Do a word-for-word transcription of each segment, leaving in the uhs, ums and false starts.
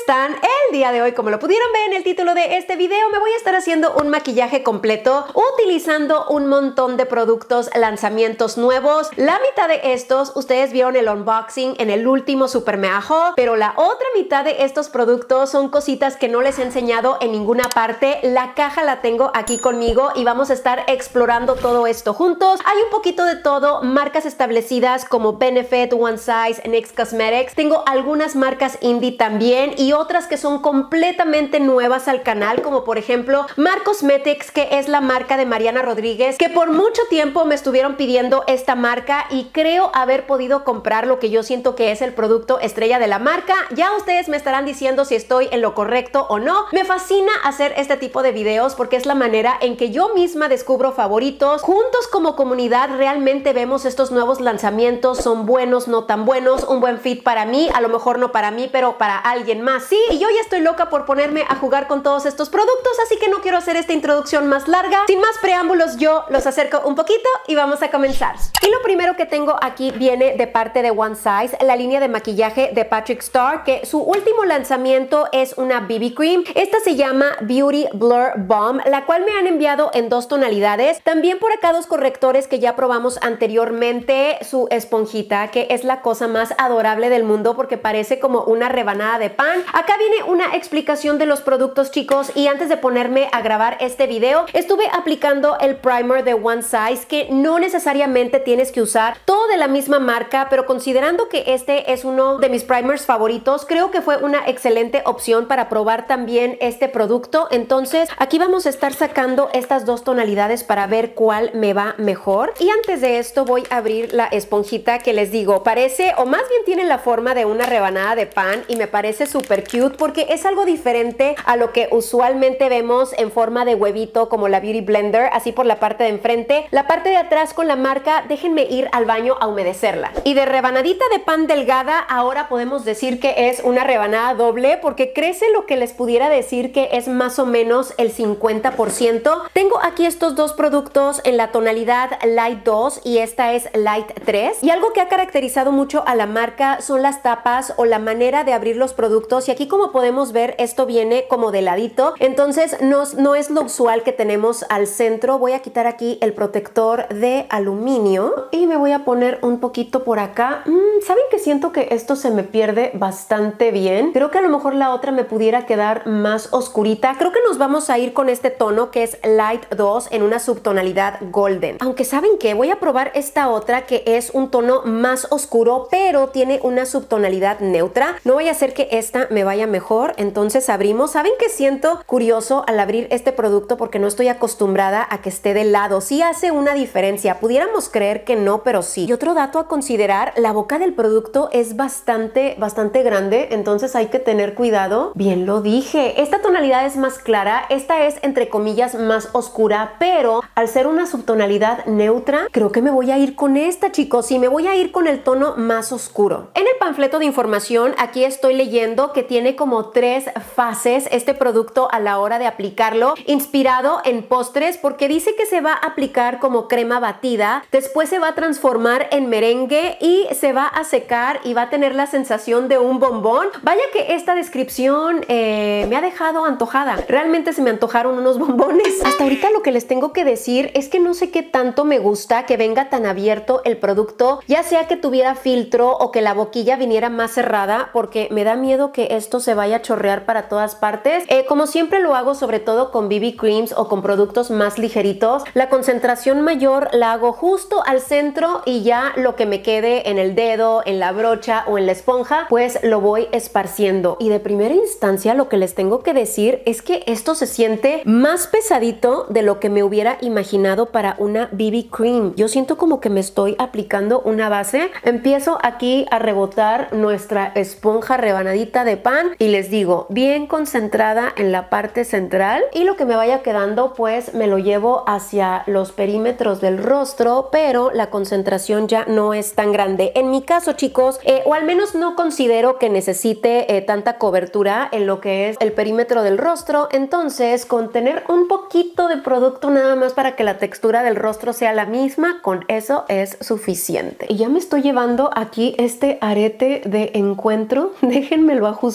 están? El día de hoy, como lo pudieron ver en el título de este video, me voy a estar haciendo un maquillaje completo utilizando un montón de productos, lanzamientos nuevos. La mitad de estos ustedes vieron el unboxing en el último Super Mega Haul, pero la otra mitad de estos productos son cositas que no les he enseñado en ninguna parte. La caja la tengo aquí conmigo y vamos a estar explorando todo esto juntos. Hay un poquito de todo, marcas establecidas como Benefit, One Size, N Y X Cosmetics. Tengo algunas marcas indie también y otras que son completamente nuevas al canal, como por ejemplo Mar Cosmetics, que es la marca de Mariana Rodríguez, que por mucho tiempo me estuvieron pidiendo esta marca y creo haber podido comprar lo que yo siento que es el producto estrella de la marca. Ya ustedes me estarán diciendo si estoy en lo correcto o no. Me fascina hacer este tipo de videos porque es la manera en que yo misma descubro favoritos. Juntos como comunidad realmente vemos estos nuevos lanzamientos, son buenos, no tan buenos, un buen fit para mí, a lo mejor no para mí, pero para alguien más sí. Y yo ya estoy loca por ponerme a jugar con todos estos productos, así que no quiero hacer esta introducción más larga. Sin más preámbulos, yo los acerco un poquito y vamos a comenzar. Y lo primero que tengo aquí viene de parte de One Size, la línea de maquillaje de Patrick Starrr, que su último lanzamiento es una B B Cream. Esta se llama Beauty Blur Bomb, la cual me han enviado en dos tonalidades. También por acá dos correctores que ya probamos anteriormente, su esponjita, que es la cosa más adorable del mundo porque parece como una rebanada de pan. Acá viene una explicación de los productos, chicos, y antes de ponerme a grabar este video estuve aplicando el primer de One Size, que no necesariamente tienes que usar todo de la misma marca, pero considerando que este es uno de mis primers favoritos, creo que fue una excelente opción para probar también este producto. Entonces aquí vamos a estar sacando estas dos tonalidades para ver cuál me va mejor. Y antes de esto voy a abrir la esponjita, que les digo, parece, o más bien tiene la forma de una rebanada de pan y me parece súper cute porque es algo diferente a lo que usualmente vemos en forma de huevito como la Beauty Blender, así por la parte de enfrente. La parte de atrás con la marca, déjenme ir al baño a humedecerla. Y de rebanadita de pan delgada, ahora podemos decir que es una rebanada doble porque crece lo que les pudiera decir que es más o menos el cincuenta por ciento. Tengo aquí estos dos productos en la tonalidad Light dos y esta es Light tres. Y algo que ha caracterizado mucho a la marca son las tapas o la manera de abrir los productos. Y aquí, como podemos ver, esto viene como de ladito. Entonces no, no es lo usual que tenemos al centro. Voy a quitar aquí el protector de aluminio y me voy a poner un poquito por acá. Mm, ¿Saben que siento que esto se me pierde bastante bien? Creo que a lo mejor la otra me pudiera quedar más oscurita. Creo que nos vamos a ir con este tono que es Light dos en una subtonalidad Golden. Aunque ¿saben qué? Voy a probar esta otra que es un tono más oscuro, pero tiene una subtonalidad neutra. No vaya a ser que esta me vaya mejor. Entonces abrimos. ¿Saben qué siento curioso al abrir este producto? Porque no estoy acostumbrada a que esté de lado. Sí hace una diferencia. Pudiéramos creer que no, pero sí. Y otro dato a considerar, la boca del producto es bastante, bastante grande. Entonces hay que tener cuidado. Bien lo dije. Esta tonalidad es más clara. Esta es, entre comillas, más oscura, pero al ser una subtonalidad neutra, creo que me voy a ir con esta, chicos. Sí, me voy a ir con el tono más oscuro. En el panfleto de información, aquí estoy leyendo que tiene como tres fases este producto a la hora de aplicarlo, inspirado en postres, porque dice que se va a aplicar como crema batida, después se va a transformar en merengue y se va a secar y va a tener la sensación de un bombón. Vaya que esta descripción eh, me ha dejado antojada. Realmente se me antojaron unos bombones. Hasta ahorita lo que les tengo que decir es que no sé qué tanto me gusta que venga tan abierto el producto, ya sea que tuviera filtro o que la boquilla viniera más cerrada, porque me da miedo que esto se vaya a chorrear para todas partes. Eh, como siempre lo hago, sobre todo con B B Creams o con productos más ligeritos, la concentración mayor la hago justo al centro y ya lo que me quede en el dedo, en la brocha o en la esponja, pues lo voy esparciendo. Y de primera instancia lo que les tengo que decir es que esto se siente más pesadito de lo que me hubiera imaginado para una B B Cream. Yo siento como que me estoy aplicando una base. Empiezo aquí a rebotar nuestra esponja rebanadita de pan y les digo, bien concentrada en la parte central, y lo que me vaya quedando pues me lo llevo hacia los perímetros del rostro, pero la concentración ya no es tan grande. En mi caso, chicos, eh, o al menos no considero que necesite eh, tanta cobertura en lo que es el perímetro del rostro. Entonces, con tener un poquito de producto nada más para que la textura del rostro sea la misma, con eso es suficiente. Y ya me estoy llevando aquí este arete de encuentro. Déjenme lo ajusto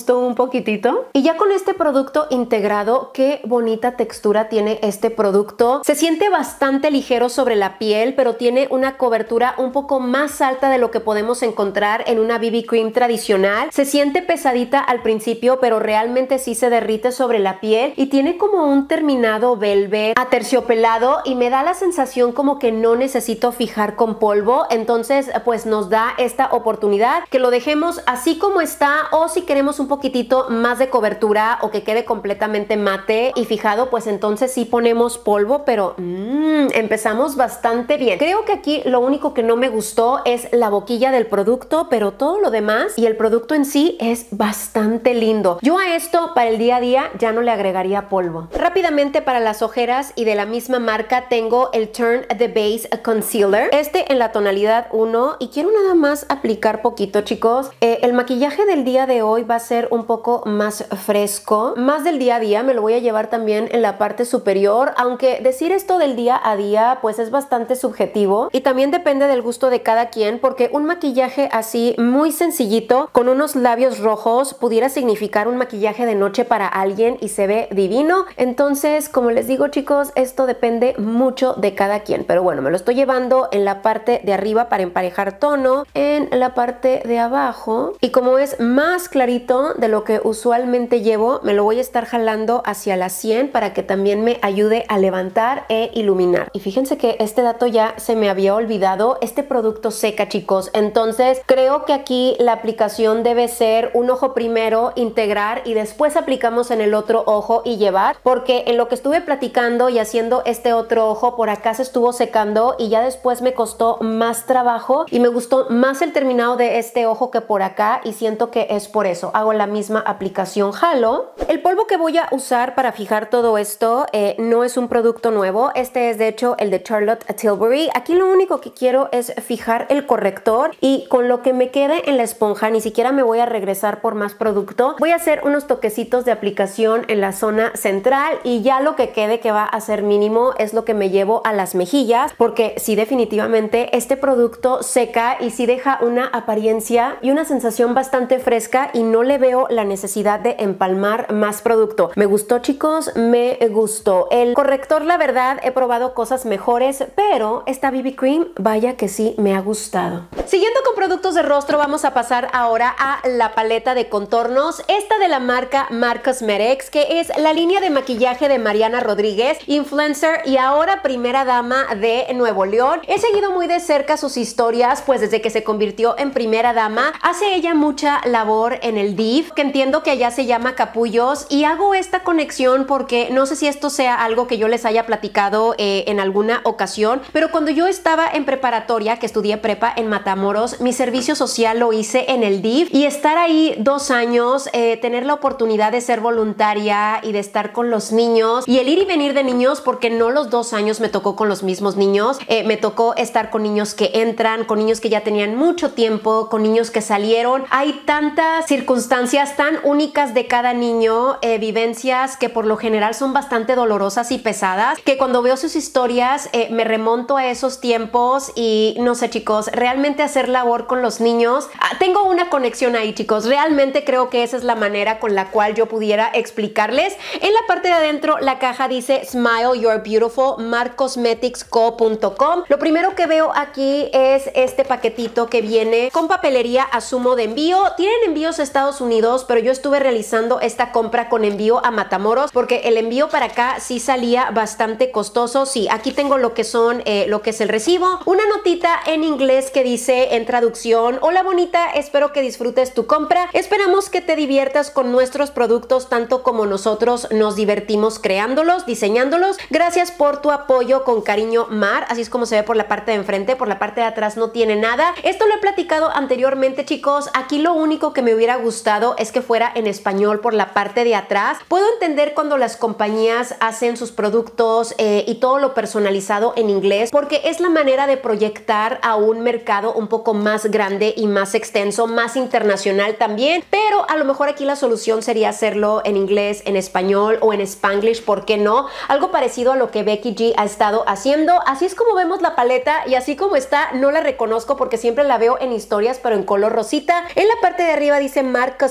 gustó un poquitito. Y ya con este producto integrado, qué bonita textura tiene este producto. Se siente bastante ligero sobre la piel, pero tiene una cobertura un poco más alta de lo que podemos encontrar en una B B cream tradicional. Se siente pesadita al principio, pero realmente sí se derrite sobre la piel y tiene como un terminado velvet aterciopelado y me da la sensación como que no necesito fijar con polvo. Entonces pues nos da esta oportunidad que lo dejemos así como está, o si queremos un poquitito más de cobertura o que quede completamente mate y fijado, pues entonces sí ponemos polvo, pero mmm, empezamos bastante bien. Creo que aquí lo único que no me gustó es la boquilla del producto, pero todo lo demás y el producto en sí es bastante lindo. Yo a esto para el día a día ya no le agregaría polvo. Rápidamente para las ojeras y de la misma marca tengo el Turn the Base Concealer, este en la tonalidad uno, y quiero nada más aplicar poquito, chicos. Eh, el maquillaje del día de hoy va a ser un poco más fresco, más del día a día. Me lo voy a llevar también en la parte superior, aunque decir esto del día a día pues es bastante subjetivo y también depende del gusto de cada quien, porque un maquillaje así muy sencillito con unos labios rojos pudiera significar un maquillaje de noche para alguien y se ve divino. Entonces, como les digo, chicos, esto depende mucho de cada quien, pero bueno, me lo estoy llevando en la parte de arriba para emparejar tono, en la parte de abajo, y como es más clarito de lo que usualmente llevo, me lo voy a estar jalando hacia la sien para que también me ayude a levantar e iluminar. Y fíjense que este dato ya se me había olvidado, este producto seca, chicos, entonces creo que aquí la aplicación debe ser un ojo primero, integrar, y después aplicamos en el otro ojo y llevar, porque en lo que estuve platicando y haciendo este otro ojo, por acá se estuvo secando y ya después me costó más trabajo y me gustó más el terminado de este ojo que por acá, y siento que es por eso. Hago la misma aplicación, jalo. El polvo que voy a usar para fijar todo esto eh, no es un producto nuevo, este es de hecho el de Charlotte Tilbury. Aquí lo único que quiero es fijar el corrector, y con lo que me quede en la esponja, ni siquiera me voy a regresar por más producto. Voy a hacer unos toquecitos de aplicación en la zona central y ya lo que quede, que va a ser mínimo, es lo que me llevo a las mejillas, porque sí, definitivamente este producto seca y sí deja una apariencia y una sensación bastante fresca y no le veo la necesidad de empalmar más producto. Me gustó, chicos, me gustó. El corrector, la verdad, he probado cosas mejores, pero esta B B cream, vaya que sí me ha gustado. Siguiendo con productos de rostro, vamos a pasar ahora a la paleta de contornos, esta de la marca MAC Cosmetics, que es la línea de maquillaje de Mariana Rodríguez, influencer y ahora primera dama de Nuevo León. He seguido muy de cerca sus historias, pues desde que se convirtió en primera dama, hace ella mucha labor en el D I F, que entiendo que allá se llama Capullos, y hago esta conexión porque no sé si esto sea algo que yo les haya platicado eh, en alguna ocasión, pero cuando yo estaba en preparatoria, que estudié prepa en Matamoros, mi servicio social lo hice en el D I F, y estar ahí dos años, eh, tener la oportunidad de ser voluntaria y de estar con los niños, y el ir y venir de niños, porque no los dos años me tocó con los mismos niños, eh, me tocó estar con niños que entran, con niños que ya tenían mucho tiempo, con niños que salieron. Hay tantas circunstancias tan únicas de cada niño, eh, vivencias que por lo general son bastante dolorosas y pesadas, que cuando veo sus historias eh, me remonto a esos tiempos y no sé, chicos, realmente hacer labor con los niños, ah, tengo una conexión ahí, chicos. Realmente creo que esa es la manera con la cual yo pudiera explicarles. En la parte de adentro la caja dice Smile You're Beautiful, mac cosmetics co punto com. Lo primero que veo aquí es este paquetito que viene con papelería, asumo, de envío. Tienen envíos a Estados Unidos, pero yo estuve realizando esta compra con envío a Matamoros porque el envío para acá sí salía bastante costoso. Sí, aquí tengo lo que son eh, lo que es el recibo, una notita en inglés que dice en traducción: hola bonita, espero que disfrutes tu compra, esperamos que te diviertas con nuestros productos tanto como nosotros nos divertimos creándolos, diseñándolos, gracias por tu apoyo, con cariño, Mar. Así es como se ve por la parte de enfrente, por la parte de atrás no tiene nada. Esto lo he platicado anteriormente, chicos. Aquí lo único que me hubiera gustado es que fuera en español por la parte de atrás. Puedo entender cuando las compañías hacen sus productos eh, y todo lo personalizado en inglés, porque es la manera de proyectar a un mercado un poco más grande y más extenso, más internacional también, pero a lo mejor aquí la solución sería hacerlo en inglés, en español o en Spanglish, ¿por qué no? Algo parecido a lo que Becky G ha estado haciendo. Así es como vemos la paleta, y así como está no la reconozco porque siempre la veo en historias pero en color rosita. En la parte de arriba dice MAC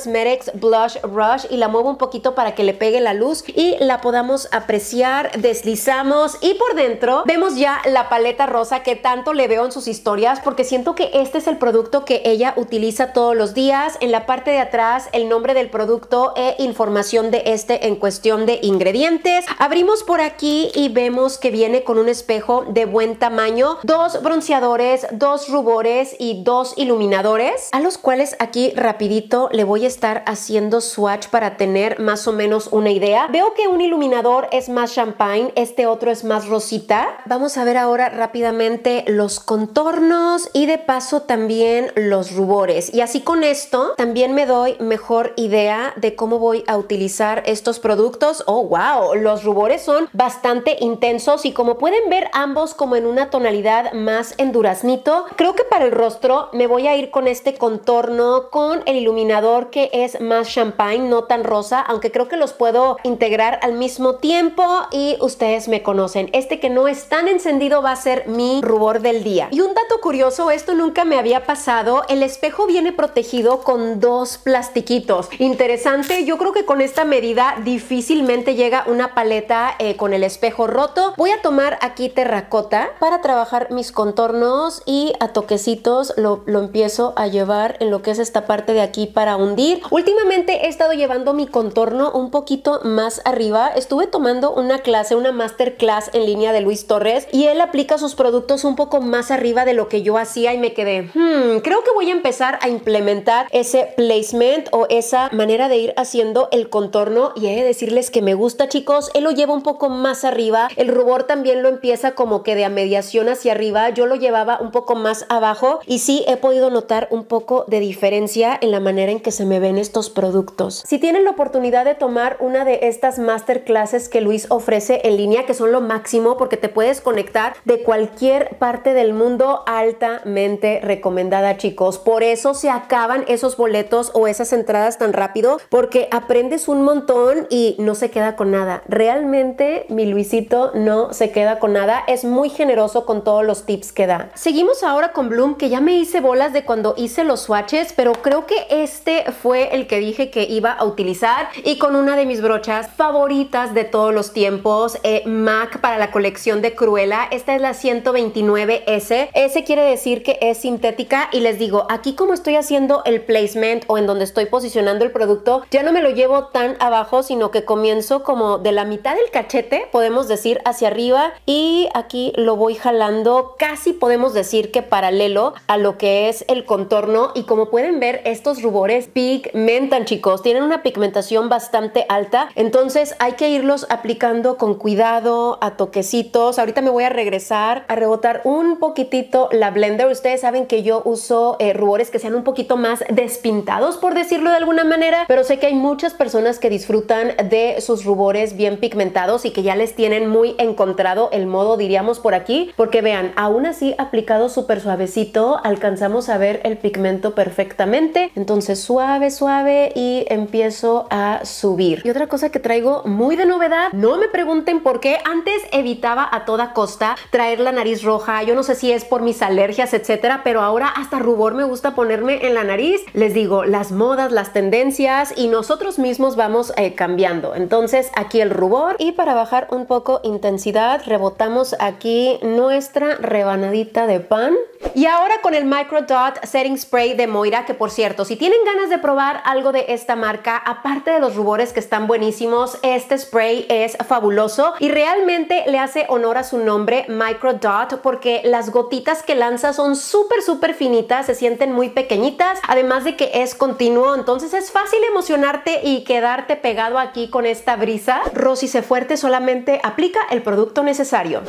Cosmetics Blush Brush y la muevo un poquito para que le pegue la luz y la podamos apreciar. Deslizamos y por dentro vemos ya la paleta rosa que tanto le veo en sus historias, porque siento que este es el producto que ella utiliza todos los días. En la parte de atrás el nombre del producto e información de este en cuestión de ingredientes. Abrimos por aquí y vemos que viene con un espejo de buen tamaño, dos bronceadores, dos rubores y dos iluminadores, a los cuales aquí rapidito le voy a estar haciendo swatch para tener más o menos una idea. Veo que un iluminador es más champagne, este otro es más rosita. Vamos a ver ahora rápidamente los contornos y de paso también los rubores, y así con esto también me doy mejor idea de cómo voy a utilizar estos productos. Oh wow, los rubores son bastante intensos y como pueden ver ambos como en una tonalidad más en duraznito. Creo que para el rostro me voy a ir con este contorno con el iluminador que es más champagne, no tan rosa, aunque creo que los puedo integrar al mismo tiempo y ustedes me conocen. Este que no es tan encendido va a ser mi rubor del día. Y un dato curioso, esto nunca me había pasado, el espejo viene protegido con dos plastiquitos. Interesante, yo creo que con esta medida difícilmente llega una paleta eh, con el espejo roto. Voy a tomar aquí terracota para trabajar mis contornos y a toquecitos lo, lo empiezo a llevar en lo que es esta parte de aquí para hundir. Últimamente he estado llevando mi contorno un poquito más arriba. Estuve tomando una clase, una masterclass en línea de Luis Torres y él aplica sus productos un poco más arriba de lo que yo hacía y me quedé, hmm, creo que voy a empezar a implementar ese placement o esa manera de ir haciendo el contorno, y he de decirles que me gusta, chicos. Él lo lleva un poco más arriba, el rubor también lo empieza como que de a mediación hacia arriba, yo lo llevaba un poco más abajo y sí he podido notar un poco de diferencia en la manera en que se me ven estos productos. Si tienen la oportunidad de tomar una de estas masterclasses que Luis ofrece en línea, que son lo máximo porque te puedes conectar de cualquier parte del mundo, altamente recomendada, chicos. Por eso se acaban esos boletos o esas entradas tan rápido, porque aprendes un montón y no se queda con nada. Realmente mi Luisito no se queda con nada, es muy generoso con todos los tips que da. Seguimos ahora con Bloom, que ya me hice bolas de cuando hice los swatches, pero creo que este fue el que dije que iba a utilizar, y con una de mis brochas favoritas de todos los tiempos, eh, MAC, para la colección de Cruella. Esta es la ciento veintinueve ese. Ese quiere decir que es sintética, y les digo, aquí como estoy haciendo el placement o en donde estoy posicionando el producto, ya no me lo llevo tan abajo, sino que comienzo como de la mitad del cachete, podemos decir, hacia arriba, y aquí lo voy jalando casi podemos decir que paralelo a lo que es el contorno. Y como pueden ver, estos rubores pigmentan, chicos, tienen una pigmentación bastante alta, entonces hay que irlos aplicando con cuidado, a toquecitos. Ahorita me voy a regresar a rebotar un poquitito la blender. Ustedes saben que yo uso eh, rubores que sean un poquito más despintados, por decirlo de alguna manera, pero sé que hay muchas personas que disfrutan de sus rubores bien pigmentados y que ya les tienen muy encontrado el modo, diríamos por aquí, porque vean, aún así aplicado súper suavecito, alcanzamos a ver el pigmento perfectamente. Entonces suave, suave, y empiezo a subir. Y otra cosa que traigo muy de novedad, no me pregunten por qué, antes evitaba a toda costa traer la nariz roja, yo no sé si es por mis alergias, etcétera, pero ahora hasta rubor me gusta ponerme en la nariz. Les digo, las modas, las tendencias, y nosotros mismos vamos eh, cambiando. Entonces aquí el rubor, y para bajar un poco intensidad rebotamos aquí nuestra rebanadita de pan. Y ahora con el Micro Dot Setting Spray de Moira, que por cierto, si tienen ganas de probar algo de esta marca, aparte de los rubores que están buenísimos, este spray es fabuloso y realmente le hace honor a su nombre, Micro Dot, porque las gotitas que lanza son súper súper finitas, se sienten muy pequeñitas, además de que es continuo, entonces es fácil emocionarte y quedarte pegado aquí con esta brisa. Rosy sé fuerte, solamente aplica el producto necesario.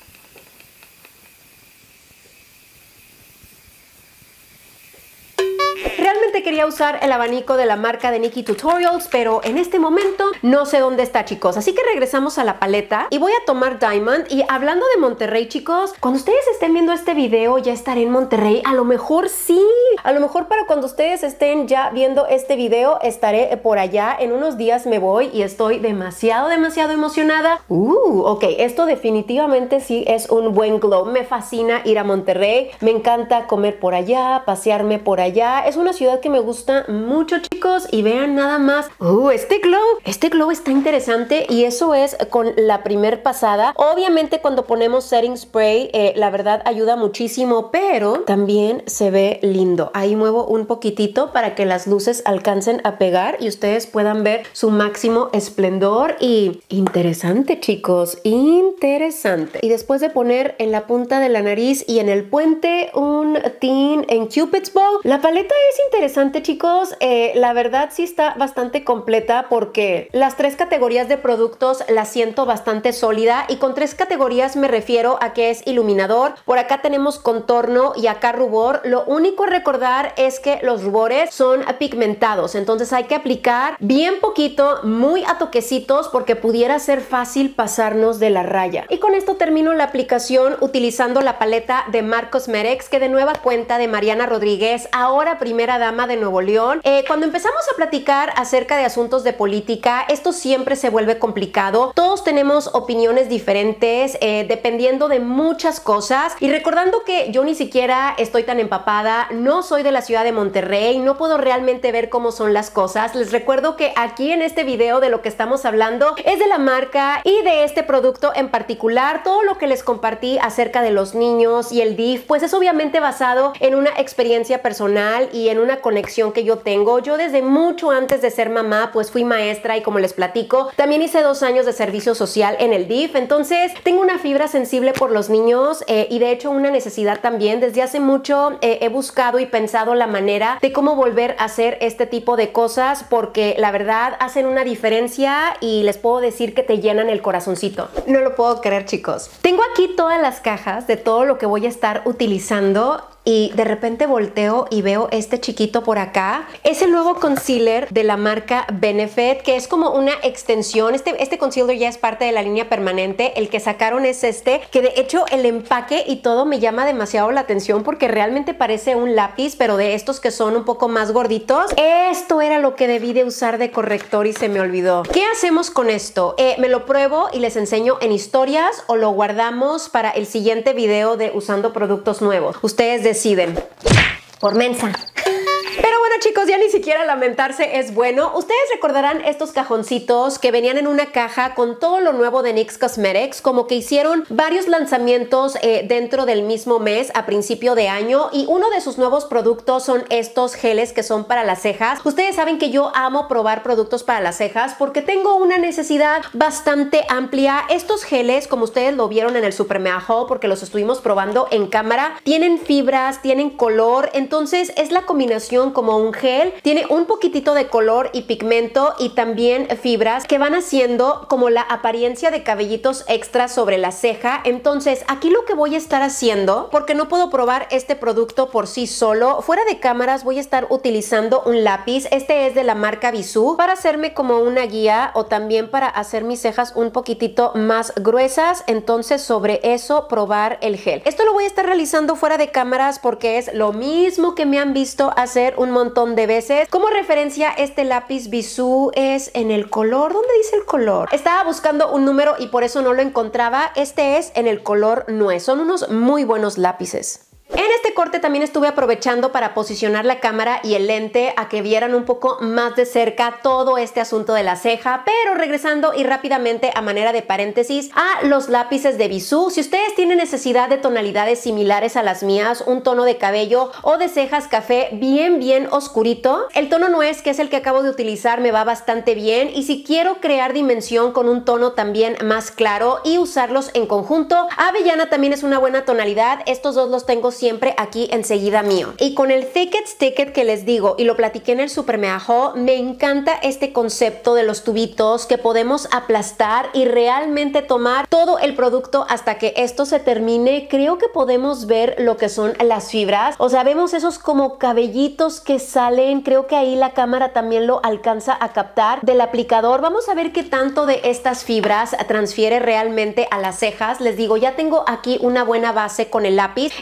Realmente quería usar el abanico de la marca de Nikkie Tutorials, pero en este momento no sé dónde está, chicos. Así que regresamos a la paleta y voy a tomar Diamond. Y hablando de Monterrey, chicos, cuando ustedes estén viendo este video ya estaré en Monterrey. A lo mejor sí, a lo mejor para cuando ustedes estén ya viendo este video estaré por allá. En unos días me voy y estoy demasiado, demasiado emocionada. Uh, ok, esto definitivamente sí es un buen glow. Me fascina ir a Monterrey, me encanta comer por allá, pasearme por allá. Es una ciudad que me gusta mucho, chicos. Y vean nada más. Uh, este glow. Este glow está interesante y eso es con la primer pasada. Obviamente cuando ponemos setting spray, eh, la verdad ayuda muchísimo, pero también se ve lindo. Ahí muevo un poquitito para que las luces alcancen a pegar y ustedes puedan ver su máximo esplendor. Y interesante, chicos, interesante. Y después de poner en la punta de la nariz y en el puente un tint en Cupid's Bow, la paleta es interesante, chicos. Eh, la verdad sí está bastante completa porque las tres categorías de productos las siento bastante sólida, y con tres categorías me refiero a que es iluminador, por acá tenemos contorno y acá rubor. Lo único a recordar es que los rubores son pigmentados, entonces hay que aplicar bien poquito, muy a toquecitos, porque pudiera ser fácil pasarnos de la raya. Y con esto termino la aplicación utilizando la paleta de MAC Cosmetics, que de nueva cuenta de Mariana Rodríguez, ahora primera dama de Nuevo León. Eh, cuando empezamos a platicar acerca de asuntos de política, esto siempre se vuelve complicado. Todos tenemos opiniones diferentes, eh, dependiendo de muchas cosas. Y recordando que yo ni siquiera estoy tan empapada, no soy de la ciudad de Monterrey, no puedo realmente ver cómo son las cosas. Les recuerdo que aquí en este video de lo que estamos hablando es de la marca y de este producto en particular. Todo lo que les compartí acerca de los niños y el D I F, pues es obviamente basado en una experiencia personal y en una conexión que yo tengo. Yo desde mucho antes de ser mamá, pues fui maestra, y como les platico, también hice dos años de servicio social en el D I F. Entonces tengo una fibra sensible por los niños, eh, y de hecho una necesidad también. Desde hace mucho eh, he buscado y pensado la manera de cómo volver a hacer este tipo de cosas, porque la verdad hacen una diferencia y les puedo decir que te llenan el corazoncito. No lo puedo creer, chicos. Tengo aquí todas las cajas de todo lo que voy a estar utilizando, y de repente volteo y veo este chiquito por acá. Es el nuevo concealer de la marca Benefit, que es como una extensión. Este, este concealer ya es parte de la línea permanente. El que sacaron es este, que de hecho el empaque y todo me llama demasiado la atención, porque realmente parece un lápiz, pero de estos que son un poco más gorditos. Esto era lo que debí de usar de corrector y se me olvidó. ¿Qué hacemos con esto? Eh, me lo pruebo y les enseño en historias, o lo guardamos para el siguiente video de usando productos nuevos. Ustedes deciden. Por mensa. Pero bueno, chicos, ya ni siquiera lamentarse es bueno. Ustedes recordarán estos cajoncitos que venían en una caja con todo lo nuevo de NYX Cosmetics, como que hicieron varios lanzamientos eh, dentro del mismo mes a principio de año, y uno de sus nuevos productos son estos geles que son para las cejas. Ustedes saben que yo amo probar productos para las cejas porque tengo una necesidad bastante amplia. Estos geles, como ustedes lo vieron en el Super Mega Haul, porque los estuvimos probando en cámara, tienen fibras, tienen color, entonces es la combinación como un gel, tiene un poquitito de color y pigmento, y también fibras que van haciendo como la apariencia de cabellitos extras sobre la ceja. Entonces aquí lo que voy a estar haciendo, porque no puedo probar este producto por sí solo, fuera de cámaras voy a estar utilizando un lápiz. Este es de la marca Bisú, para hacerme como una guía, o también para hacer mis cejas un poquitito más gruesas. Entonces sobre eso probar el gel. Esto lo voy a estar realizando fuera de cámaras porque es lo mismo que me han visto hacer un montón de veces. Como referencia, este lápiz Bisú es en el color, ¿dónde dice el color? Estaba buscando un número y por eso no lo encontraba. Este es en el color nuez. Son unos muy buenos lápices. En este corte también estuve aprovechando para posicionar la cámara y el lente a que vieran un poco más de cerca todo este asunto de la ceja, pero regresando y rápidamente a manera de paréntesis a los lápices de Bisú. Si ustedes tienen necesidad de tonalidades similares a las mías, un tono de cabello o de cejas café bien bien oscurito, el tono nuez, que es el que acabo de utilizar, me va bastante bien. Y si quiero crear dimensión con un tono también más claro y usarlos en conjunto, avellana también es una buena tonalidad. Estos dos los tengo siempre aquí enseguida mío. Y con el Thick It Stick It que les digo, y lo platiqué en el Super Mega Haul, me encanta este concepto de los tubitos que podemos aplastar y realmente tomar todo el producto hasta que esto se termine. Creo que podemos ver lo que son las fibras, o sea, vemos esos como cabellitos que salen. Creo que ahí la cámara también lo alcanza a captar del aplicador. Vamos a ver qué tanto de estas fibras transfiere realmente a las cejas. Les digo, ya tengo aquí una buena base con el lápiz, entonces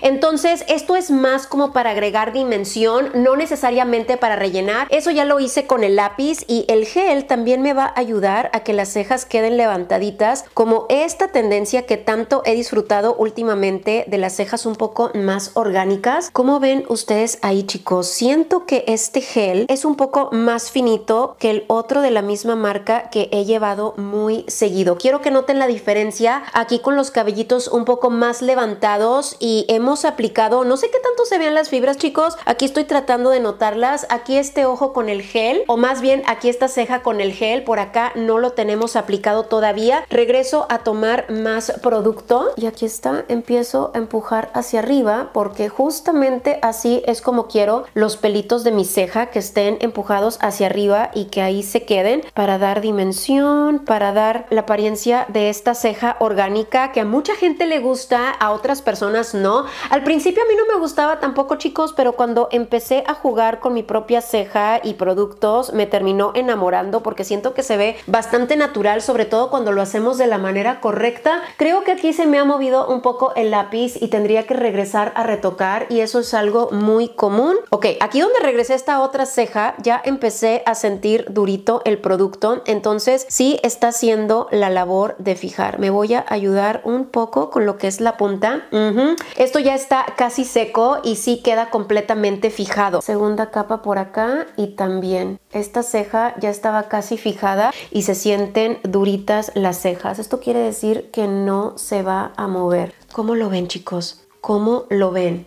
Entonces esto es más como para agregar dimensión, no necesariamente para rellenar. Eso ya lo hice con el lápiz y el gel también me va a ayudar a que las cejas queden levantaditas, como esta tendencia que tanto he disfrutado últimamente de las cejas un poco más orgánicas. ¿Cómo ven ustedes ahí, chicos? Siento que este gel es un poco más finito que el otro de la misma marca que he llevado muy seguido. Quiero que noten la diferencia aquí con los cabellitos un poco más levantados y hemos aplicado, no sé qué tanto se vean las fibras, chicos. Aquí estoy tratando de notarlas. Aquí este ojo con el gel, o más bien aquí esta ceja con el gel, por acá no lo tenemos aplicado todavía. Regreso a tomar más producto y aquí está, empiezo a empujar hacia arriba porque justamente así es como quiero los pelitos de mi ceja, que estén empujados hacia arriba y que ahí se queden, para dar dimensión, para dar la apariencia de esta ceja orgánica que a mucha gente le gusta, a otras personas no. Al principio a mí no me gustaba tampoco, chicos, pero cuando empecé a jugar con mi propia ceja y productos me terminó enamorando porque siento que se ve bastante natural, sobre todo cuando lo hacemos de la manera correcta. Creo que aquí se me ha movido un poco el lápiz y tendría que regresar a retocar y eso es algo muy común. Ok, aquí donde regresé esta otra ceja ya empecé a sentir durito el producto, entonces sí está haciendo la labor de fijar. Me voy a ayudar un poco con lo que es la punta. Uh-huh. Esto ya está casi seco y sí queda completamente fijado. Segunda capa por acá y también esta ceja ya estaba casi fijada y se sienten duritas las cejas. Esto quiere decir que no se va a mover. ¿Cómo lo ven, chicos? ¿Cómo lo ven?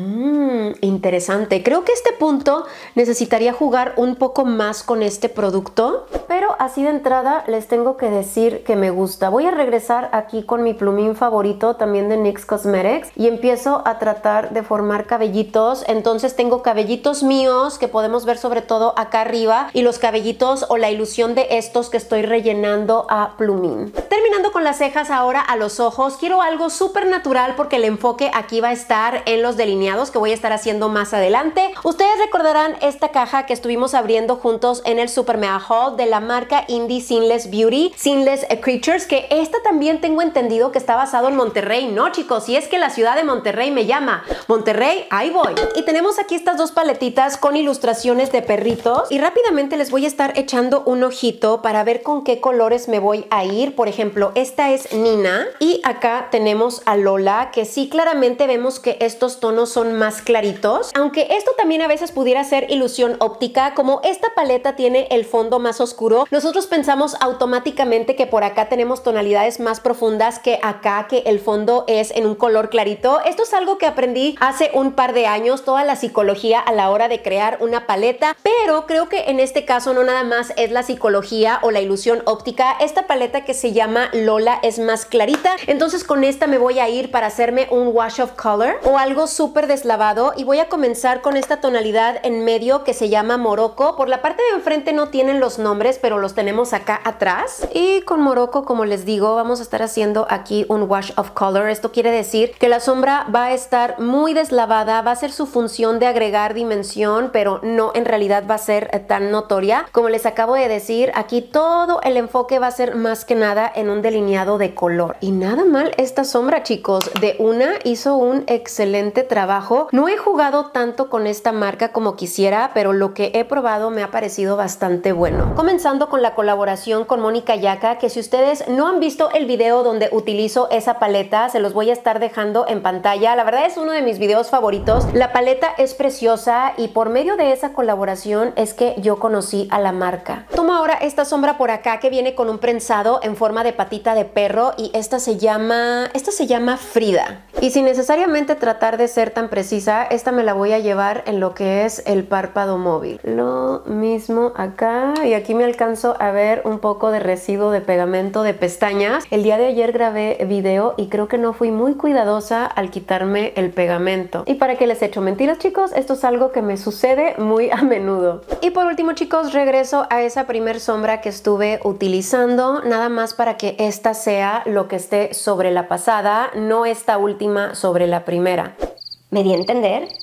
Mmm, interesante. Creo que este punto necesitaría jugar un poco más con este producto, pero así de entrada les tengo que decir que me gusta. Voy a regresar aquí con mi plumín favorito también de NYX Cosmetics y empiezo a tratar de formar cabellitos. Entonces tengo cabellitos míos que podemos ver sobre todo acá arriba y los cabellitos o la ilusión de estos que estoy rellenando a plumín. Terminando con las cejas, ahora a los ojos. Quiero algo súper natural porque el enfoque aquí va a estar en los delineados que voy a estar haciendo más adelante. Ustedes recordarán esta caja que estuvimos abriendo juntos en el Super Mega Haul de la marca Indie Seamless Beauty, Seamless Creatures, que esta también tengo entendido que está basado en Monterrey. No, chicos, si es que la ciudad de Monterrey me llama. Monterrey, ahí voy. Y tenemos aquí estas dos paletitas con ilustraciones de perritos y rápidamente les voy a estar echando un ojito para ver con qué colores me voy a ir. Por ejemplo, esta es Nina y acá tenemos a Lola, que sí claramente vemos que estos tonos son más claritos, aunque esto también a veces pudiera ser ilusión óptica. Como esta paleta tiene el fondo más oscuro, nosotros pensamos automáticamente que por acá tenemos tonalidades más profundas que acá, que el fondo es en un color clarito. Esto es algo que aprendí hace un par de años, toda la psicología a la hora de crear una paleta, pero creo que en este caso no nada más es la psicología o la ilusión óptica. Esta paleta que se llama Lola es más clarita, entonces con esta me voy a ir para hacerme un wash of color o algo súper deslavado y voy a comenzar con esta tonalidad en medio que se llama Morocco. Por la parte de enfrente no tienen los nombres, pero los tenemos acá atrás. Y con Morocco, como les digo, vamos a estar haciendo aquí un wash of color. Esto quiere decir que la sombra va a estar muy deslavada, va a ser su función de agregar dimensión, pero no en realidad va a ser tan notoria. Como les acabo de decir, aquí todo el enfoque va a ser más que nada en un delineado de color. Y nada mal esta sombra, chicos. De una hizo un excelente trabajo. No he jugado tanto con esta marca como quisiera, pero lo que he probado me ha parecido bastante bueno. Comenzando con la colaboración con Mónica Yaca, que si ustedes no han visto el video donde utilizo esa paleta, se los voy a estar dejando en pantalla. La verdad es uno de mis videos favoritos. La paleta es preciosa y por medio de esa colaboración es que yo conocí a la marca. Tomo ahora esta sombra por acá que viene con un prensado en forma de patita de perro y esta se llama, esta se llama Frida. Y sin necesariamente tratar de ser tan precisa, esta me la voy a llevar en lo que es el párpado móvil. Lo mismo acá y aquí me alcanzo a ver un poco de residuo de pegamento de pestañas. El día de ayer grabé video y creo que no fui muy cuidadosa al quitarme el pegamento. Y para que les echo mentiras, chicos, esto es algo que me sucede muy a menudo. Y por último, chicos, regreso a esa primer sombra que estuve utilizando, nada más para que esta sea lo que esté sobre la pasada, no esta última sobre la primera. ¿Me di a entender?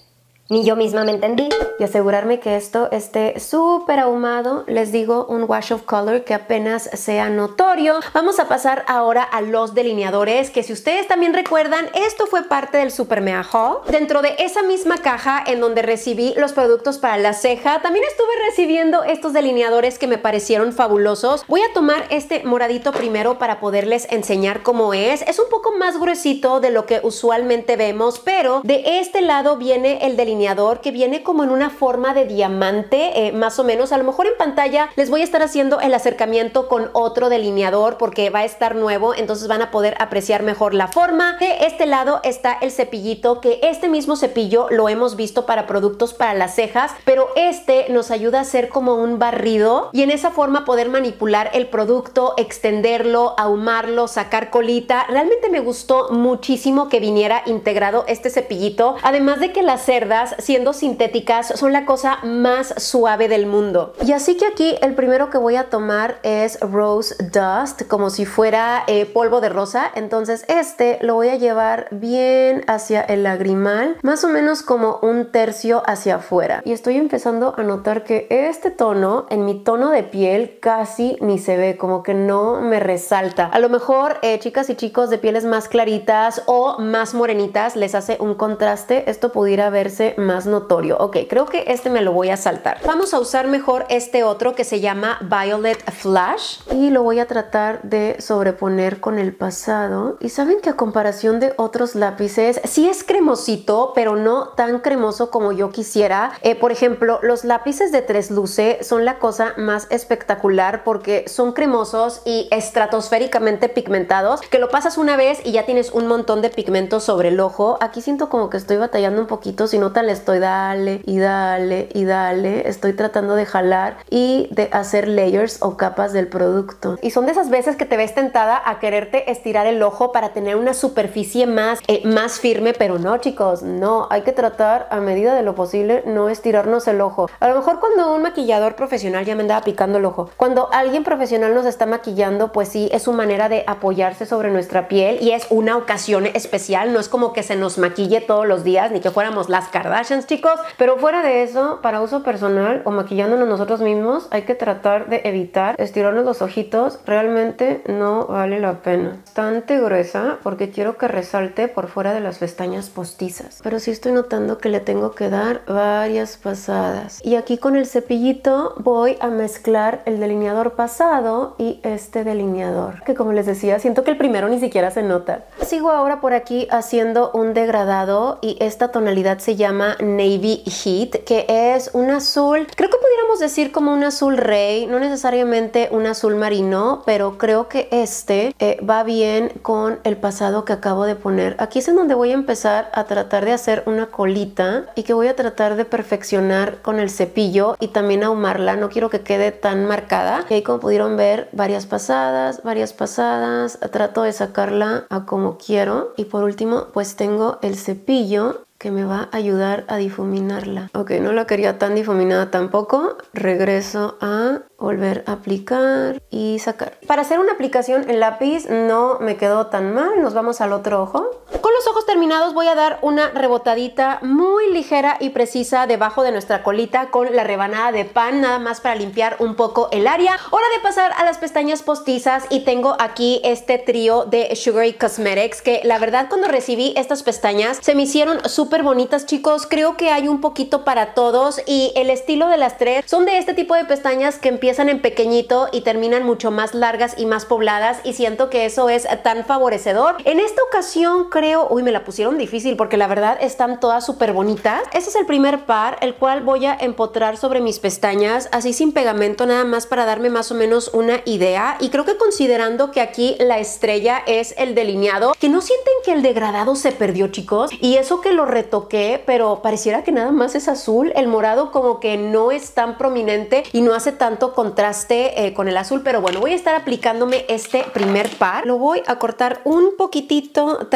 Ni yo misma me entendí. Y asegurarme que esto esté súper ahumado. Les digo, un wash of color que apenas sea notorio. Vamos a pasar ahora a los delineadores, que si ustedes también recuerdan, esto fue parte del Super Mega Haul. Dentro de esa misma caja en donde recibí los productos para la ceja, también estuve recibiendo estos delineadores que me parecieron fabulosos. Voy a tomar este moradito primero para poderles enseñar cómo es. Es un poco más gruesito de lo que usualmente vemos, pero de este lado viene el delineador que viene como en una forma de diamante, eh, más o menos. A lo mejor en pantalla les voy a estar haciendo el acercamiento con otro delineador porque va a estar nuevo, entonces van a poder apreciar mejor la forma. De este lado está el cepillito, que este mismo cepillo lo hemos visto para productos para las cejas, pero este nos ayuda a hacer como un barrido y en esa forma poder manipular el producto, extenderlo, ahumarlo, sacar colita. Realmente me gustó muchísimo que viniera integrado este cepillito, además de que las cerdas, siendo sintéticas, son la cosa más suave del mundo. Y así que aquí el primero que voy a tomar es Rose Dust, como si fuera eh, polvo de rosa. Entonces este lo voy a llevar bien hacia el lagrimal, más o menos como un tercio hacia afuera. Y estoy empezando a notar que este tono en mi tono de piel casi ni se ve, como que no me resalta. A lo mejor eh, chicas y chicos de pieles más claritas o más morenitas les hace un contraste, esto pudiera verse más notorio. Ok, creo que este me lo voy a saltar. Vamos a usar mejor este otro que se llama Violet Flash y lo voy a tratar de sobreponer con el pasado. Y saben que a comparación de otros lápices, sí es cremosito, pero no tan cremoso como yo quisiera. Eh, por ejemplo, los lápices de Tres Luce son la cosa más espectacular porque son cremosos y estratosféricamente pigmentados, que lo pasas una vez y ya tienes un montón de pigmento sobre el ojo. Aquí siento como que estoy batallando un poquito, si notan le estoy dale y dale y dale, estoy tratando de jalar y de hacer layers o capas del producto. Y son de esas veces que te ves tentada a quererte estirar el ojo para tener una superficie más, eh, más firme, pero no, chicos, no, hay que tratar a medida de lo posible no estirarnos el ojo. A lo mejor cuando un maquillador profesional, ya me andaba picando el ojo, cuando alguien profesional nos está maquillando, pues sí, es su manera de apoyarse sobre nuestra piel y es una ocasión especial, no es como que se nos maquille todos los días, ni que fuéramos las Kardashians, chicos, pero fuera de eso, para uso personal o maquillándonos nosotros mismos, hay que tratar de evitar estirarnos los ojitos. Realmente no vale la pena. Bastante gruesa porque quiero que resalte por fuera de las pestañas postizas, pero sí estoy notando que le tengo que dar varias pasadas. Y aquí con el cepillito voy a mezclar el delineador pasado y este delineador, que como les decía, siento que el primero ni siquiera se nota. Sigo ahora por aquí haciendo un degradado y esta tonalidad se llama Navy Heat, que es un azul, creo que pudiéramos decir como un azul rey, no necesariamente un azul marino, pero creo que este eh, va bien con el pasado que acabo de poner. Aquí es en donde voy a empezar a tratar de hacer una colita y que voy a tratar de perfeccionar con el cepillo y también ahumarla, no quiero que quede tan marcada. Y ahí, como pudieron ver, varias pasadas, varias pasadas, trato de sacarla a como quiero. Y por último, pues tengo el cepillo que me va a ayudar a difuminarla. Ok, no la quería tan difuminada tampoco. Regreso a volver a aplicar y sacar. Para hacer una aplicación en lápiz no me quedó tan mal. Nos vamos al otro ojo. Con los ojos terminados voy a dar una rebotadita muy ligera y precisa debajo de nuestra colita con la rebanada de pan, nada más para limpiar un poco el área. Hora de pasar a las pestañas postizas y tengo aquí este trío de Sugary Cosmetics, que la verdad cuando recibí estas pestañas se me hicieron súper bonitas, chicos. Creo que hay un poquito para todos y el estilo de las tres son de este tipo de pestañas que empiezan en pequeñito y terminan mucho más largas y más pobladas, y siento que eso es tan favorecedor. En esta ocasión creo, uy, me la pusieron difícil porque la verdad están todas súper bonitas. Este es el primer par, el cual voy a empotrar sobre mis pestañas así sin pegamento, nada más para darme más o menos una idea. Y creo que considerando que aquí la estrella es el delineado, que no sienten que el degradado se perdió, chicos, y eso que lo retoqué, pero pareciera que nada más es azul. El morado como que no es tan prominente y no hace tanto contraste eh, con el azul, pero bueno, voy a estar aplicándome este primer par. Lo voy a cortar un poquitito, también un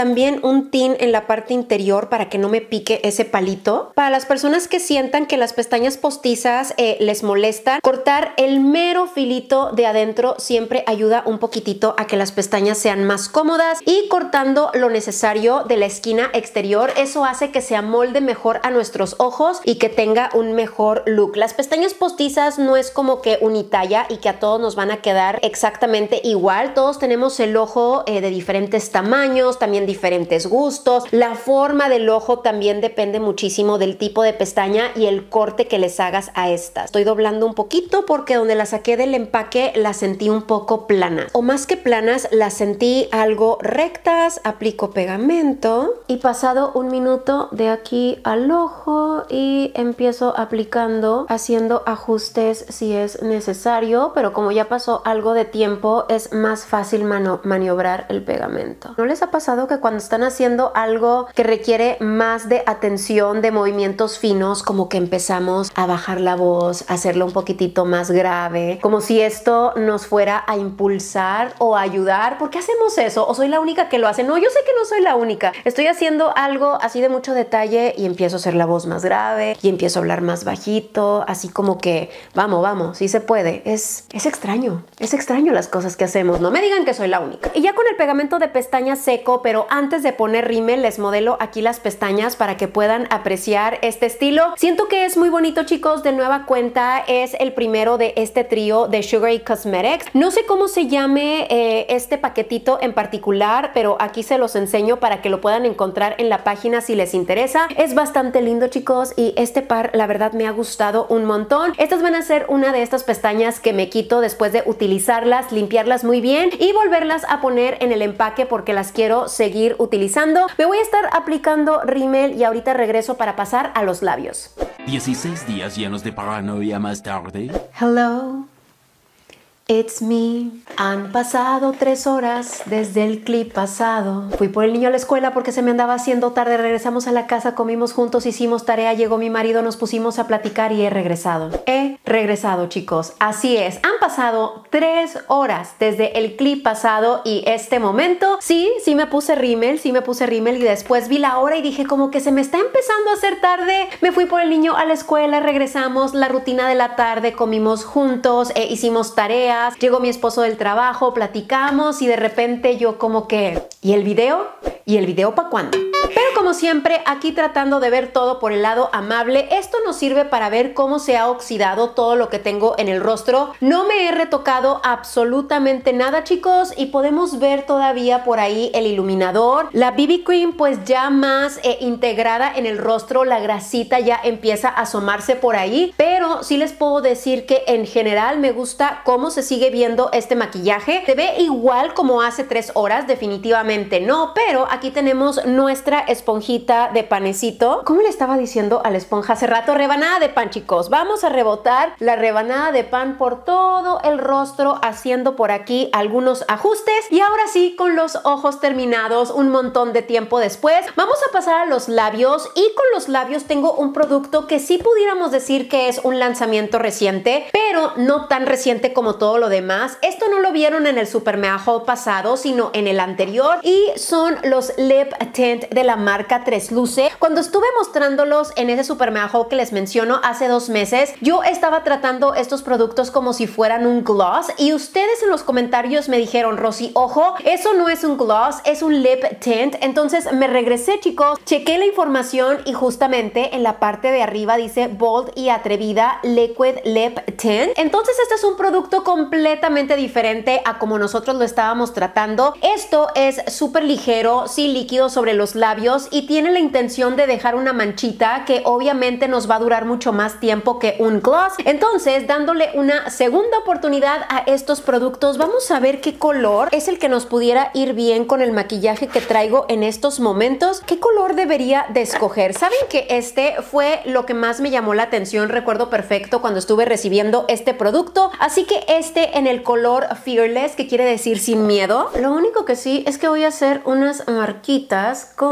un tint en la parte interior para que no me pique ese palito. Para las personas que sientan que las pestañas postizas eh, les molestan, cortar el mero filito de adentro siempre ayuda un poquitito a que las pestañas sean más cómodas, y cortando lo necesario de la esquina exterior, eso hace que se amolde mejor a nuestros ojos y que tenga un mejor look. Las pestañas postizas no es como que unitalla y que a todos nos van a quedar exactamente igual. Todos tenemos el ojo eh, de diferentes tamaños, también diferentes gustos. La forma del ojo también depende muchísimo del tipo de pestaña y el corte que les hagas a estas. Estoy doblando un poquito porque donde la saqué del empaque las sentí un poco planas, o más que planas, las sentí algo rectas. Aplico pegamento y pasado un minuto de aquí al ojo y empiezo aplicando, haciendo ajustes si es necesario, pero como ya pasó algo de tiempo es más fácil mano maniobrar el pegamento. ¿No les ha pasado que cuando están haciendo algo que requiere más de atención, de movimientos finos, como que empezamos a bajar la voz, a hacerlo un poquitito más grave, como si esto nos fuera a impulsar o a ayudar? ¿Por qué hacemos eso? ¿O soy la única que lo hace? No, yo sé que no soy la única. Estoy haciendo algo así de mucho detalle y empiezo a hacer la voz más grave y empiezo a hablar más bajito, así como que vamos, vamos, sí se puede. Es, es extraño, es extraño las cosas que hacemos. No me digan que soy la única. Y ya con el pegamento de pestañas seco, pero antes de poner rímel les modelo aquí las pestañas para que puedan apreciar este estilo. Siento que es muy bonito, chicos. De nueva cuenta es el primero de este trío de Sugary Cosmetics. No sé cómo se llame eh, este paquetito en particular, pero aquí se los enseño para que lo puedan encontrar en la página si les interesa. Es bastante lindo, chicos, y este par la verdad me ha gustado un montón. Estas van a ser una de estas pestañas que me quito después de utilizarlas, limpiarlas muy bien y volverlas a poner en el empaque porque las quiero seguir utilizando. Me voy a estar aplicando rímel y ahorita regreso para pasar a los labios. dieciséis días llenos de paranoia más tarde. Hello, it's me. Han pasado tres horas desde el clip pasado. Fui por el niño a la escuela porque se me andaba haciendo tarde. Regresamos a la casa, comimos juntos, hicimos tarea, llegó mi marido, nos pusimos a platicar y he regresado. He regresado, chicos. Así es, han pasado tres horas desde el clip pasado y este momento. Sí, sí me puse rímel, sí me puse rímel y después vi la hora y dije como que se me está empezando a hacer tarde. Me fui por el niño a la escuela, regresamos, la rutina de la tarde, comimos juntos, eh, hicimos tareas. Llegó mi esposo del trabajo, platicamos y de repente yo como que... ¿Y el video? ¿Y el video para cuándo? Pero como siempre, aquí tratando de ver todo por el lado amable. Esto nos sirve para ver cómo se ha oxidado todo lo que tengo en el rostro. No me he retocado absolutamente nada, chicos, y podemos ver todavía por ahí el iluminador. La B B Cream pues ya más eh, integrada en el rostro, la grasita ya empieza a asomarse por ahí, pero sí les puedo decir que en general me gusta cómo se sigue viendo este maquillaje. Se ve igual como hace tres horas, definitivamente no, pero aquí tenemos nuestra esponjita de panecito. ¿Cómo le estaba diciendo a la esponja hace rato? Rebanada de pan, chicos. Vamos a rebotar la rebanada de pan por todo el rostro, haciendo por aquí algunos ajustes. Y ahora sí, con los ojos terminados, un montón de tiempo después, vamos a pasar a los labios. Y con los labios tengo un producto que sí pudiéramos decir que es un lanzamiento reciente, pero no tan reciente como todo lo demás. Esto no lo vieron en el Super Mega Haul pasado, sino en el anterior, y son los Lip Tint de la marca Tres Luce. Cuando estuve mostrándolos en ese Super Mega Haul que les menciono hace dos meses, yo estaba tratando estos productos como si fueran un gloss y ustedes en los comentarios me dijeron, Rosy, ojo, eso no es un gloss, es un lip tint. Entonces me regresé, chicos, chequé la información y justamente en la parte de arriba dice Bold y Atrevida Liquid Lip Tint. Entonces este es un producto completamente diferente a como nosotros lo estábamos tratando. Esto es súper ligero, sí líquido sobre los labios y tiene la intención de dejar una manchita que obviamente nos va a durar mucho más tiempo que un gloss. Entonces, dándole una segunda oportunidad a estos productos, vamos a ver qué color es el que nos pudiera ir bien con el maquillaje que traigo en estos momentos. ¿Qué color debería de escoger? Saben que este fue lo que más me llamó la atención, recuerdo perfecto cuando estuve recibiendo este producto, así que este en el color Fearless, que quiere decir sin miedo. Lo único que sí es que voy a hacer unas marquitas con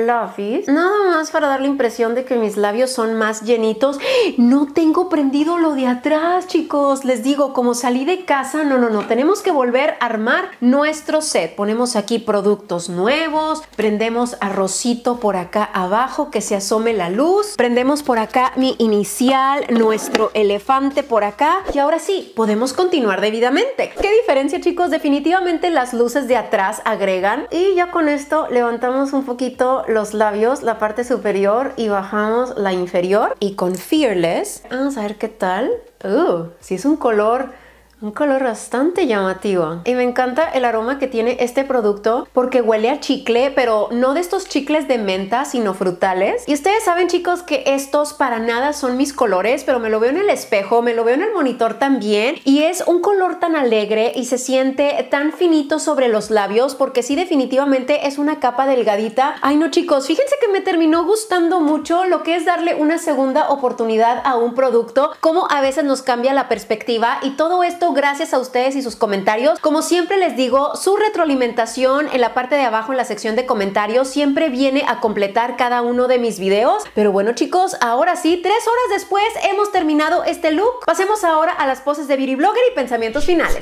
fluffies, nada más para dar la impresión de que mis labios son más llenitos. No tengo prendido lo de atrás, chicos. Les digo, como salí de casa, no, no, no, tenemos que volver a armar nuestro set. Ponemos aquí productos nuevos, prendemos arrocito por acá abajo, que se asome la luz, prendemos por acá mi inicial, nuestro elefante por acá, y ahora sí, podemos continuar debidamente. ¿Qué diferencia, chicos? Definitivamente las luces de atrás agregan, y ya con esto levantamos un poquito los labios, la parte superior, y bajamos la inferior, y con Fearless, vamos a ver qué tal. Uh, sí es un color... Un color bastante llamativo. Y me encanta el aroma que tiene este producto porque huele a chicle, pero no de estos chicles de menta, sino frutales. Y ustedes saben, chicos, que estos para nada son mis colores, pero me lo veo en el espejo, me lo veo en el monitor también. Y es un color tan alegre y se siente tan finito sobre los labios porque sí, definitivamente es una capa delgadita. Ay, no, chicos, fíjense que me terminó gustando mucho lo que es darle una segunda oportunidad a un producto, como a veces nos cambia la perspectiva, y todo esto gracias a ustedes y sus comentarios. Como siempre les digo, su retroalimentación en la parte de abajo en la sección de comentarios siempre viene a completar cada uno de mis videos. Pero bueno, chicos, ahora sí, tres horas después hemos terminado este look. Pasemos ahora a las poses de Beauty Blogger y pensamientos finales.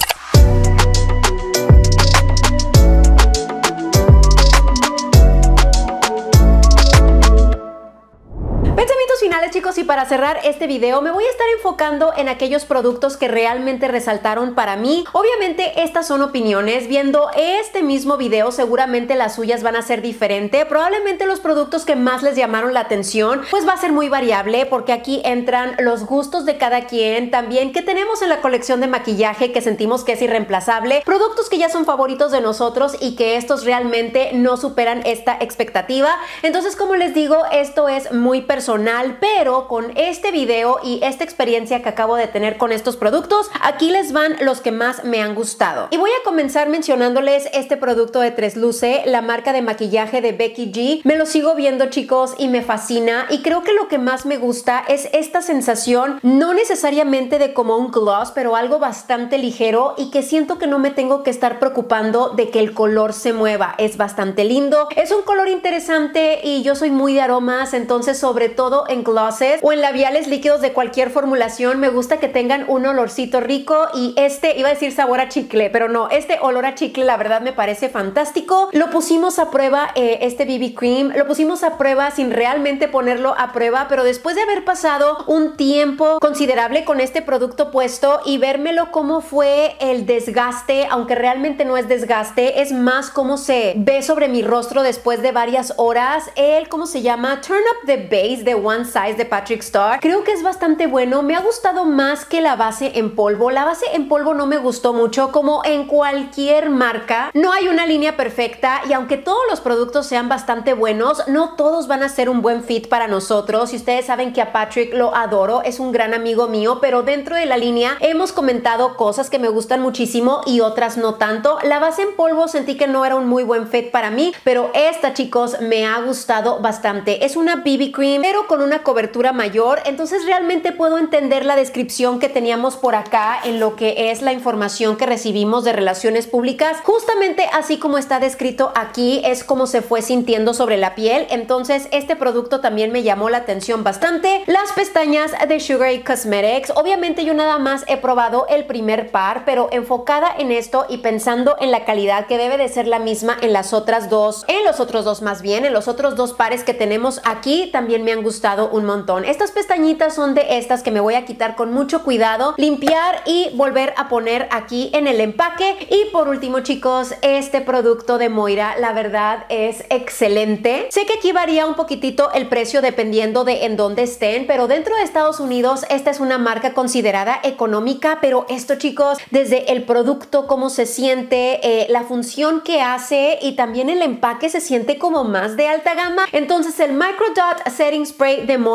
Finales, chicos, y para cerrar este video me voy a estar enfocando en aquellos productos que realmente resaltaron para mí. Obviamente estas son opiniones, viendo este mismo video seguramente las suyas van a ser diferentes. Probablemente los productos que más les llamaron la atención pues va a ser muy variable, porque aquí entran los gustos de cada quien, también que tenemos en la colección de maquillaje que sentimos que es irreemplazable, productos que ya son favoritos de nosotros y que estos realmente no superan esta expectativa. Entonces, como les digo, esto es muy personal, pero con este video y esta experiencia que acabo de tener con estos productos, aquí les van los que más me han gustado. Y voy a comenzar mencionándoles este producto de Tresluce, la marca de maquillaje de Becky G. Me lo sigo viendo, chicos, y me fascina, y creo que lo que más me gusta es esta sensación, no necesariamente de como un gloss, pero algo bastante ligero y que siento que no me tengo que estar preocupando de que el color se mueva. Es bastante lindo, es un color interesante y yo soy muy de aromas, entonces sobre todo en glosses o en labiales líquidos de cualquier formulación me gusta que tengan un olorcito rico, y este, iba a decir sabor a chicle, pero no, este olor a chicle la verdad me parece fantástico. Lo pusimos a prueba, eh, este B B Cream, lo pusimos a prueba sin realmente ponerlo a prueba, pero después de haber pasado un tiempo considerable con este producto puesto y vérmelo cómo fue el desgaste, aunque realmente no es desgaste, es más cómo se ve sobre mi rostro después de varias horas. El, ¿cómo se llama? Turn Up the Base de One Size de Patrick Starrr. Creo que es bastante bueno, me ha gustado más que la base en polvo. La base en polvo no me gustó mucho, como en cualquier marca. No hay una línea perfecta y aunque todos los productos sean bastante buenos, no todos van a ser un buen fit para nosotros. Y ustedes saben que a Patrick lo adoro, es un gran amigo mío, pero dentro de la línea hemos comentado cosas que me gustan muchísimo y otras no tanto. La base en polvo sentí que no era un muy buen fit para mí, pero esta, chicos, me ha gustado bastante. Es una B B Cream, pero con una cobertura mayor, entonces realmente puedo entender la descripción que teníamos por acá en lo que es la información que recibimos de relaciones públicas. Justamente así como está descrito aquí es como se fue sintiendo sobre la piel, entonces este producto también me llamó la atención bastante. Las pestañas de Sugary Cosmetics, obviamente yo nada más he probado el primer par, pero enfocada en esto y pensando en la calidad que debe de ser la misma en las otras dos, en los otros dos más bien, en los otros dos pares que tenemos aquí, también me han gustado un montón. Estas pestañitas son de estas que me voy a quitar con mucho cuidado, limpiar y volver a poner aquí en el empaque. Y por último, chicos, este producto de Moira, la verdad es excelente. Sé que aquí varía un poquitito el precio dependiendo de en dónde estén, pero dentro de Estados Unidos esta es una marca considerada económica, pero esto, chicos, desde el producto, cómo se siente, eh, la función que hace y también el empaque se siente como más de alta gama. Entonces el Micro Dot Setting Spray de Moira también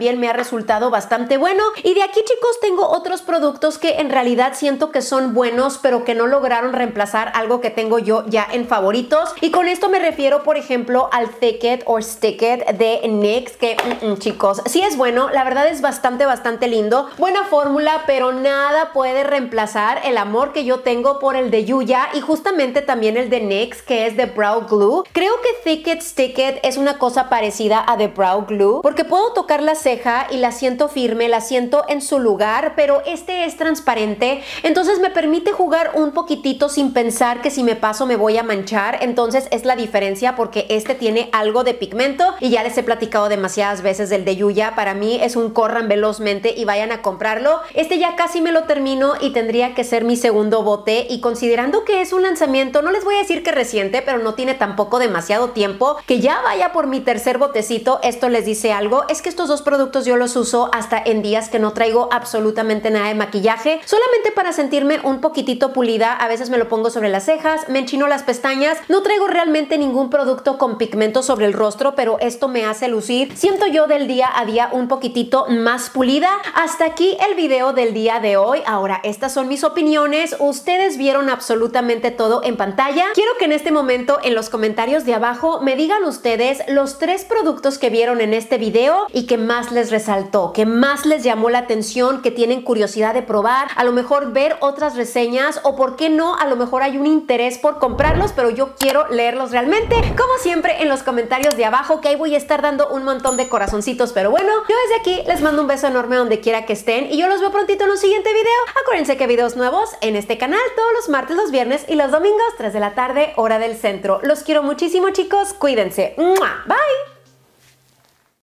también me ha resultado bastante bueno. Y de aquí, chicos, tengo otros productos que en realidad siento que son buenos, pero que no lograron reemplazar algo que tengo yo ya en favoritos. Y con esto me refiero, por ejemplo, al Thick It or Stick It de N Y X, que mm, mm, chicos, sí es bueno, la verdad es bastante, bastante lindo. Buena fórmula, pero nada puede reemplazar el amor que yo tengo por el de Yuya y justamente también el de N Y X, que es de Brow Glue. Creo que Thick It, Stick It es una cosa parecida a The Brow Glue, porque puedo tocar la ceja y la siento firme, la siento en su lugar, pero este es transparente, entonces me permite jugar un poquitito sin pensar que si me paso me voy a manchar. Entonces es la diferencia, porque este tiene algo de pigmento y ya les he platicado demasiadas veces del de Yuya. Para mí es un corran velozmente y vayan a comprarlo. Este ya casi me lo termino y tendría que ser mi segundo bote, y considerando que es un lanzamiento, no les voy a decir que reciente, pero no tiene tampoco demasiado tiempo, que ya vaya por mi tercer botecito. Esto les dice algo, es que estos dos productos yo los uso hasta en días que no traigo absolutamente nada de maquillaje, solamente para sentirme un poquitito pulida. A veces me lo pongo sobre las cejas, me enchino las pestañas, no traigo realmente ningún producto con pigmento sobre el rostro, pero esto me hace lucir, siento yo, del día a día un poquitito más pulida. Hasta aquí el video del día de hoy. Ahora, estas son mis opiniones, ustedes vieron absolutamente todo en pantalla. Quiero que en este momento en los comentarios de abajo me digan ustedes los tres productos que vieron en este video y que más les resaltó, que más les llamó la atención, que tienen curiosidad de probar, a lo mejor ver otras reseñas, o por qué no, a lo mejor hay un interés por comprarlos, pero yo quiero leerlos realmente. Como siempre, en los comentarios de abajo, que ahí voy a estar dando un montón de corazoncitos, pero bueno, yo desde aquí les mando un beso enorme donde quiera que estén y yo los veo prontito en un siguiente video. Acuérdense que hay videos nuevos en este canal todos los martes, los viernes y los domingos, tres de la tarde, hora del centro. Los quiero muchísimo, chicos, cuídense. ¡Mua! Bye.